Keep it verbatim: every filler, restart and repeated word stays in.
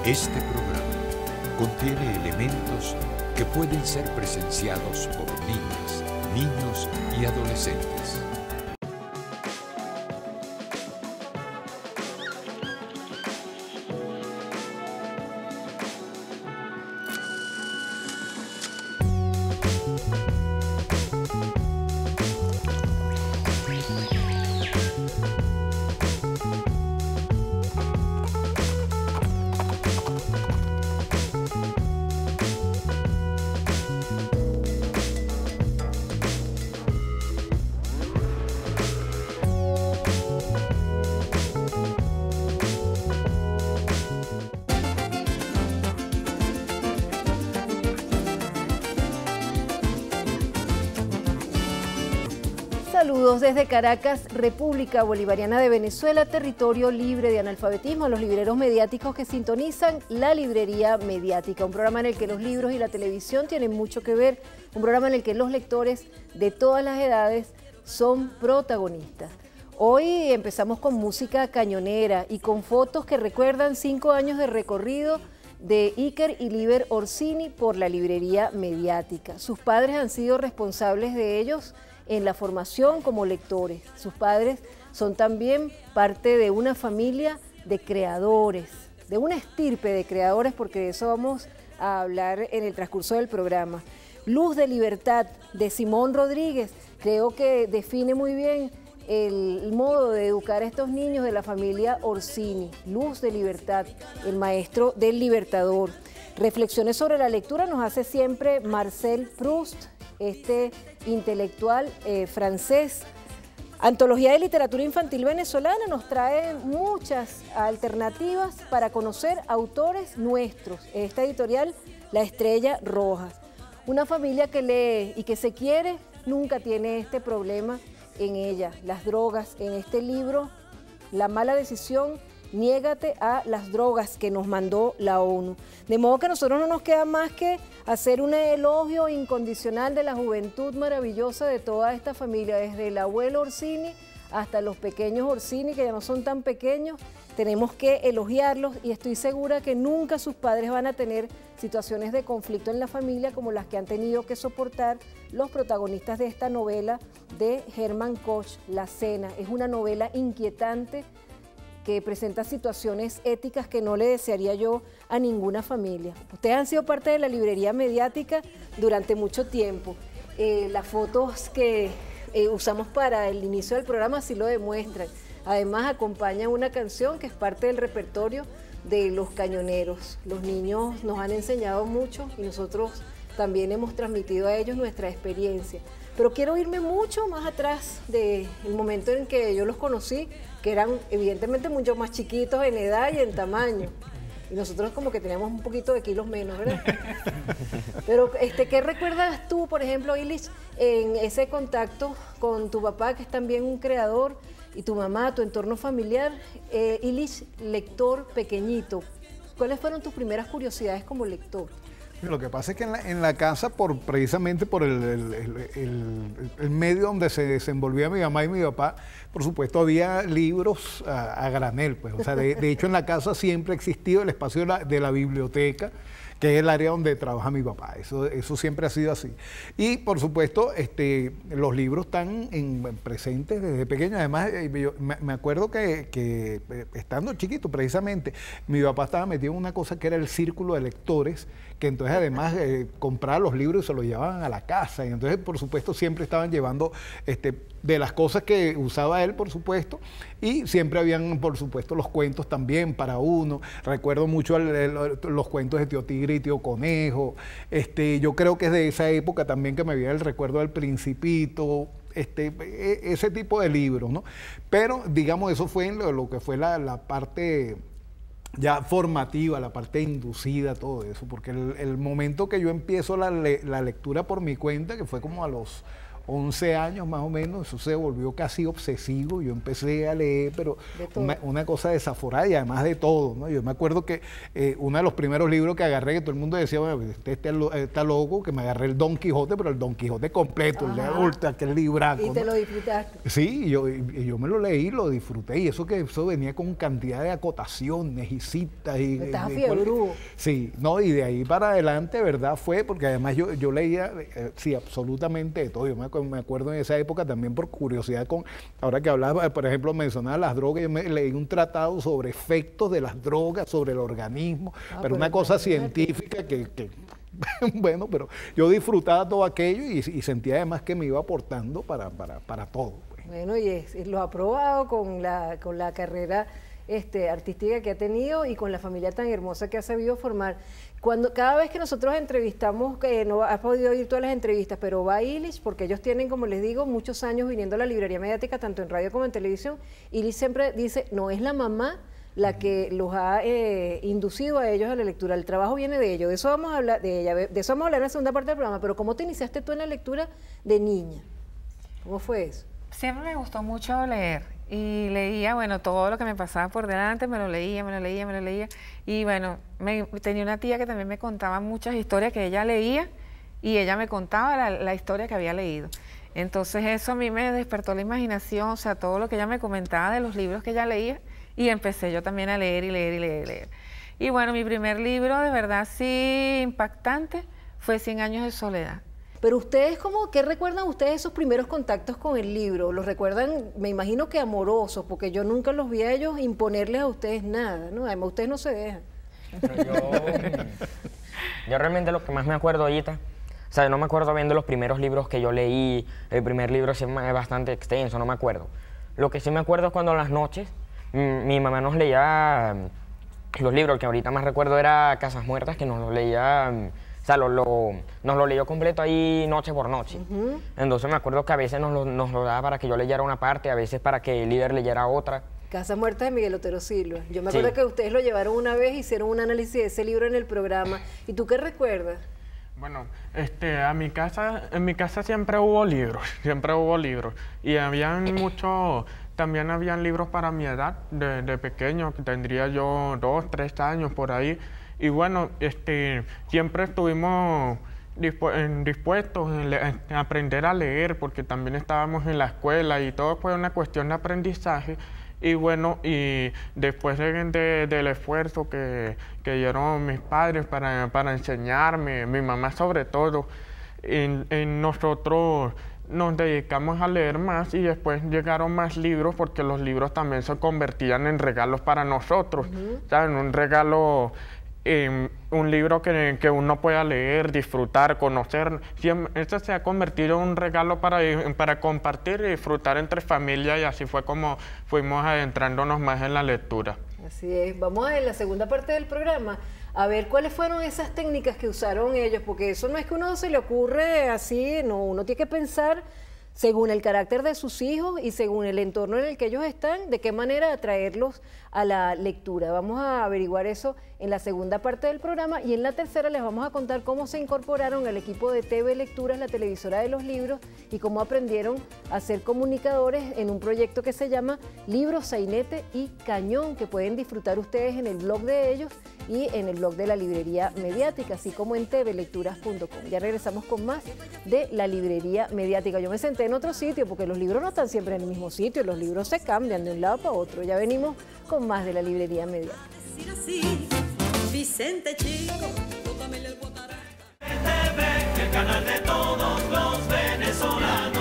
Este programa contiene elementos que pueden ser presenciados por niñas, niños y adolescentes. Saludos desde Caracas, República Bolivariana de Venezuela, territorio libre de analfabetismo, a los libreros mediáticos que sintonizan la librería mediática, un programa en el que los libros y la televisión tienen mucho que ver, un programa en el que los lectores de todas las edades son protagonistas. Hoy empezamos con música cañonera y con fotos que recuerdan cinco años de recorrido de Iker y Liber Orsini por la librería mediática. Sus padres han sido responsables de ellos en la formación como lectores. Sus padres son también parte de una familia de creadores, de una estirpe de creadores, porque de eso vamos a hablar en el transcurso del programa. Luz de Libertad, de Simón Rodríguez, creo que define muy bien el modo de educar a estos niños de la familia Orsini. Luz de Libertad, el maestro del Libertador. Reflexiones sobre la lectura nos hace siempre Marcel Proust, este intelectual eh, francés. Antología de Literatura Infantil Venezolana nos trae muchas alternativas para conocer autores nuestros. Esta editorial, La Estrella Roja. Una familia que lee y que se quiere nunca tiene este problema en ella. Las drogas, en este libro, La mala decisión, niégate a las drogas, que nos mandó la ONU. De modo que a nosotros no nos queda más que hacer un elogio incondicional de la juventud maravillosa de toda esta familia, desde el abuelo Orsini hasta los pequeños Orsini, que ya no son tan pequeños. Tenemos que elogiarlos y estoy segura que nunca sus padres van a tener situaciones de conflicto en la familia como las que han tenido que soportar los protagonistas de esta novela de Hermann Koch, La Cena. Es una novela inquietante que presenta situaciones éticas que no le desearía yo a ninguna familia. Ustedes han sido parte de la librería mediática durante mucho tiempo. Eh, las fotos que eh, usamos para el inicio del programa así lo demuestran. Además acompaña una canción que es parte del repertorio de los cañoneros. Los niños nos han enseñado mucho y nosotros también hemos transmitido a ellos nuestra experiencia. Pero quiero irme mucho más atrás del momento en que yo los conocí, que eran evidentemente mucho más chiquitos en edad y en tamaño. Y nosotros como que teníamos un poquito de kilos menos, ¿verdad? Pero, este, ¿qué recuerdas tú, por ejemplo, Ilich, en ese contacto con tu papá, que es también un creador, y tu mamá, tu entorno familiar? Eh, Ilich, lector pequeñito, ¿cuáles fueron tus primeras curiosidades como lector? Lo que pasa es que en la, en la casa, por, precisamente por el, el, el, el, el medio donde se desenvolvía mi mamá y mi papá, por supuesto había libros a, a granel, pues. O sea, de, de hecho en la casa siempre ha existido el espacio de la, de la biblioteca, que es el área donde trabaja mi papá. Eso, eso siempre ha sido así. Y por supuesto, este, los libros están en, presentes desde pequeño. Además, yo me, me acuerdo que, que estando chiquito, precisamente, mi papá estaba metido en una cosa que era el círculo de lectores, que entonces además eh, compraba los libros y se los llevaban a la casa. Y entonces, por supuesto, siempre estaban llevando este, de las cosas que usaba él, por supuesto, y siempre habían, por supuesto, los cuentos también para uno. Recuerdo mucho el, el, los cuentos de Tío Tigre y Tío Conejo. Este, yo creo que es de esa época también que me viene el recuerdo del Principito, este, ese tipo de libros, ¿no? Pero, digamos, eso fue en lo, lo que fue la, la parte ya formativa, la parte inducida, todo eso, porque el, el momento que yo empiezo la, le, la lectura por mi cuenta, que fue como a los once años más o menos, eso se volvió casi obsesivo. Yo empecé a leer, pero una, una cosa desaforada y además de todo, ¿no? Yo me acuerdo que eh, uno de los primeros libros que agarré, que todo el mundo decía, bueno, este, este está loco, que me agarré el Don Quijote, pero el Don Quijote completo, Ajá. el de adulta, aquel libraco. Y te ¿no? lo disfrutaste. Sí, yo, yo me lo leí, lo disfruté, y eso que eso venía con cantidad de acotaciones y citas. Y, Estás y, fiebrú. Sí, no, y de ahí para adelante, ¿verdad? Fue, porque además yo, yo leía, eh, sí, absolutamente de todo. Yo me, me acuerdo en esa época también por curiosidad, con ahora que hablaba, por ejemplo, mencionaba las drogas, yo me leí un tratado sobre efectos de las drogas sobre el organismo, ah, pero, pero una cosa científica que, que bueno, pero yo disfrutaba todo aquello y, y sentía además que me iba aportando para, para, para todo. Pues. Bueno, y es, lo ha probado con la, con la carrera este, artística que ha tenido y con la familia tan hermosa que ha sabido formar. Cuando, cada vez que nosotros entrevistamos, que no has podido oír todas las entrevistas, pero va Illich, porque ellos tienen, como les digo, muchos años viniendo a la librería mediática, tanto en radio como en televisión. Illich siempre dice, no es la mamá la que los ha eh, inducido a ellos a la lectura, el trabajo viene de ellos, de eso vamos a hablar, de ella, de eso vamos a hablar en la segunda parte del programa, pero ¿cómo te iniciaste tú en la lectura de niña? ¿Cómo fue eso? Siempre me gustó mucho leer y leía, bueno, todo lo que me pasaba por delante, me lo leía, me lo leía, me lo leía, y bueno, me, tenía una tía que también me contaba muchas historias que ella leía y ella me contaba la, la historia que había leído. Entonces eso a mí me despertó la imaginación, o sea, todo lo que ella me comentaba de los libros que ella leía, y empecé yo también a leer y leer y leer y leer. Y bueno, mi primer libro de verdad sí impactante fue Cien años de soledad. Pero ustedes, ¿cómo, ¿qué recuerdan ustedes esos primeros contactos con el libro? ¿Los recuerdan, me imagino que amorosos, porque yo nunca los vi a ellos imponerles a ustedes nada, ¿no? Además, ustedes no se dejan. Pero yo, yo realmente lo que más me acuerdo ahorita, o sea, no me acuerdo viendo los primeros libros que yo leí, el primer libro es bastante extenso, no me acuerdo. Lo que sí me acuerdo es cuando en las noches mi mamá nos leía los libros, el que ahorita más recuerdo era Casas Muertas, que nos lo leía, o sea, lo, lo, nos lo leyó completo ahí noche por noche. Uh-huh. Entonces me acuerdo que a veces nos lo, nos lo daba para que yo leyera una parte, a veces para que el líder leyera otra. Casas Muertas de Miguel Otero Silva. Yo me acuerdo sí. que ustedes lo llevaron una vez, hicieron un análisis de ese libro en el programa. ¿Y tú qué recuerdas? Bueno, este, a mi casa, en mi casa siempre hubo libros, siempre hubo libros. Y habían muchos... También habían libros para mi edad, de, de pequeño, que tendría yo dos, tres años por ahí. Y bueno, este, siempre estuvimos dispu dispuestos a aprender a leer, porque también estábamos en la escuela y todo fue una cuestión de aprendizaje. Y bueno, y después de, de, del esfuerzo que, que dieron mis padres para, para enseñarme, mi mamá sobre todo, en, en nosotros nos dedicamos a leer más y después llegaron más libros porque los libros también se convertían en regalos para nosotros, uh-huh. ¿saben? Un regalo, eh, un libro que, que uno pueda leer, disfrutar, conocer. Este se ha convertido en un regalo para, para compartir y disfrutar entre familia y así fue como fuimos adentrándonos más en la lectura. Así es. Vamos a la segunda parte del programa a ver cuáles fueron esas técnicas que usaron ellos, porque eso no es que uno se le ocurre así, no, uno tiene que pensar según el carácter de sus hijos y según el entorno en el que ellos están, de qué manera atraerlos a la lectura. Vamos a averiguar eso en la segunda parte del programa y en la tercera les vamos a contar cómo se incorporaron al equipo de T V Lecturas, la televisora de los libros, y cómo aprendieron a ser comunicadores en un proyecto que se llama Libros, Sainete y Cañón, que pueden disfrutar ustedes en el blog de ellos y en el blog de la librería mediática, así como en t v lecturas punto com. Ya regresamos con más de la librería mediática. Yo me senté en otro sitio porque los libros no están siempre en el mismo sitio, los libros se cambian de un lado para otro. Ya venimos con más de la librería mediática. Vicente Chico, el canal de todos los venezolanos.